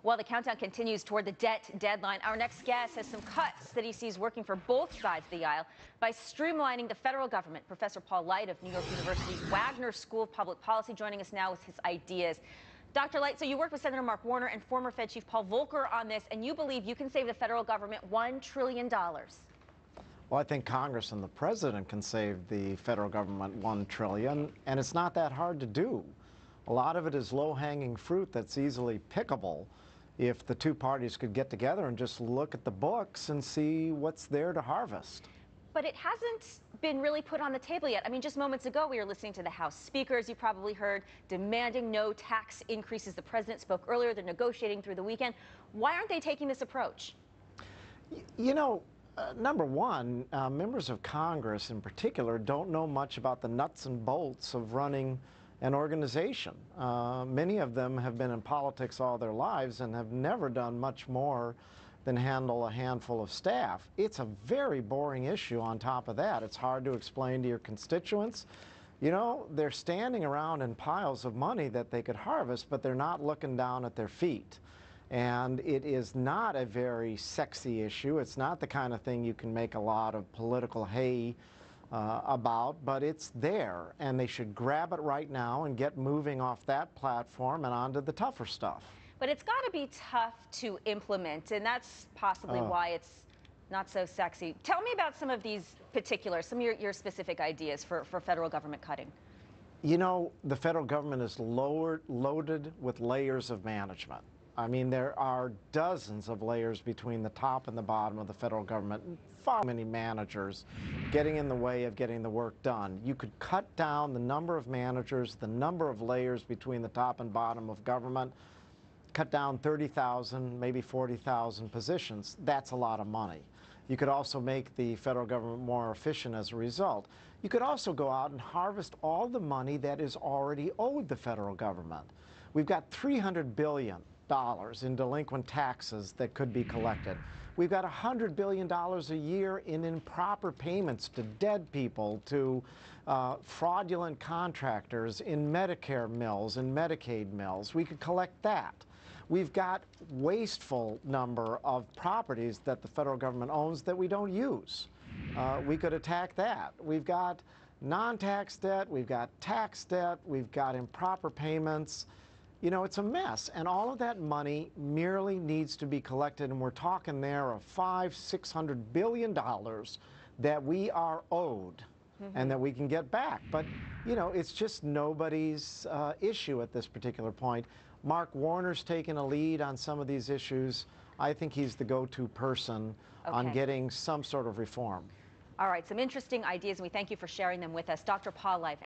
While the countdown continues toward the debt deadline, our next guest has some cuts that he sees working for both sides of the aisle by streamlining the federal government. Professor Paul Light of New York University's Wagner School of Public Policy joining us now with his ideas. Dr. Light, so you worked with Senator Mark Warner and former Fed Chief Paul Volcker on this, and you believe you can save the federal government $1 trillion. Well, I think Congress and the president can save the federal government $1 trillion, and it's not that hard to do. A lot of it is low-hanging fruit that's easily pickable if the two parties could get together and just look at the books and see what's there to harvest. But it hasn't been really put on the table yet. I mean, just moments ago, we were listening to the House Speaker, as you probably heard, demanding no tax increases. The president spoke earlier. They're negotiating through the weekend. Why aren't they taking this approach? You know, number one, members of Congress in particular don't know much about the nuts and bolts of running an organization. Many of them have been in politics all their lives and have never done much more than handle a handful of staff. It's a very boring issue on top of that. It's hard to explain to your constituents. You know, they're standing around in piles of money that they could harvest, but they're not looking down at their feet. And it is not a very sexy issue. It's not the kind of thing you can make a lot of political hay about, but it's there, and they should grab it right now and get moving off that platform and onto the tougher stuff. But it's got to be tough to implement, and that's possibly why it's not so sexy. Tell me about some of these particulars, some of your specific ideas for federal government cutting. You know, the federal government is loaded with layers of management. I mean, there are dozens of layers between the top and the bottom of the federal government, and far many managers getting in the way of getting the work done. You could cut down the number of managers, the number of layers between the top and bottom of government, cut down 30,000, maybe 40,000 positions. That's a lot of money. You could also make the federal government more efficient as a result. You could also go out and harvest all the money that is already owed the federal government. We've got $300 billion in delinquent taxes that could be collected. We've got $100 billion a year in improper payments to dead people, to fraudulent contractors in Medicare mills and Medicaid mills. We could collect that. We've got wasteful number of properties that the federal government owns that we don't use. We could attack that. We've got non-tax debt, we've got tax debt, we've got improper payments. You know, it's a mess, and all of that money merely needs to be collected, and we're talking there of $500–600 billion that we are owed and that we can get back. But, you know, it's just nobody's issue at this particular point. Mark Warner's taken a lead on some of these issues. I think he's the go-to person on getting some sort of reform. All right, some interesting ideas, and we thank you for sharing them with us. Dr. Paul Light.